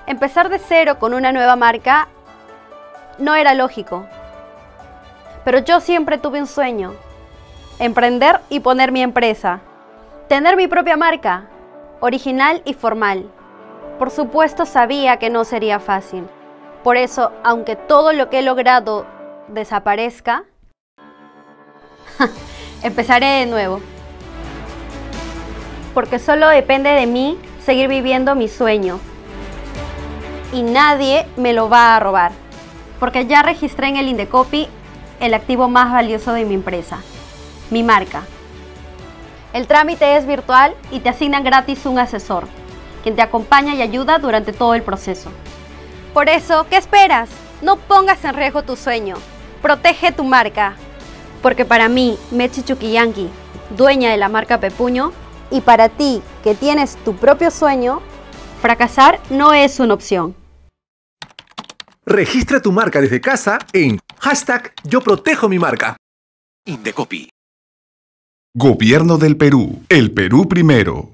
Empezar de cero con una nueva marca no era lógico. Pero yo siempre tuve un sueño: emprender y poner mi empresa. Tener mi propia marca, original y formal. Por supuesto sabía que no sería fácil. Por eso, aunque todo lo que he logrado desaparezca, empezaré de nuevo. Porque solo depende de mí seguir viviendo mi sueño. Y nadie me lo va a robar. Porque ya registré en el Indecopi el activo más valioso de mi empresa, mi marca. El trámite es virtual y te asignan gratis un asesor, quien te acompaña y ayuda durante todo el proceso. Por eso, ¿qué esperas? No pongas en riesgo tu sueño. Protege tu marca. Porque para mí, Mechi Chuquillanqui, dueña de la marca Pepuño, y para ti, que tienes tu propio sueño, fracasar no es una opción. Registra tu marca desde casa en #YoProtejoMiMarca. Indecopi. Gobierno del Perú. El Perú primero.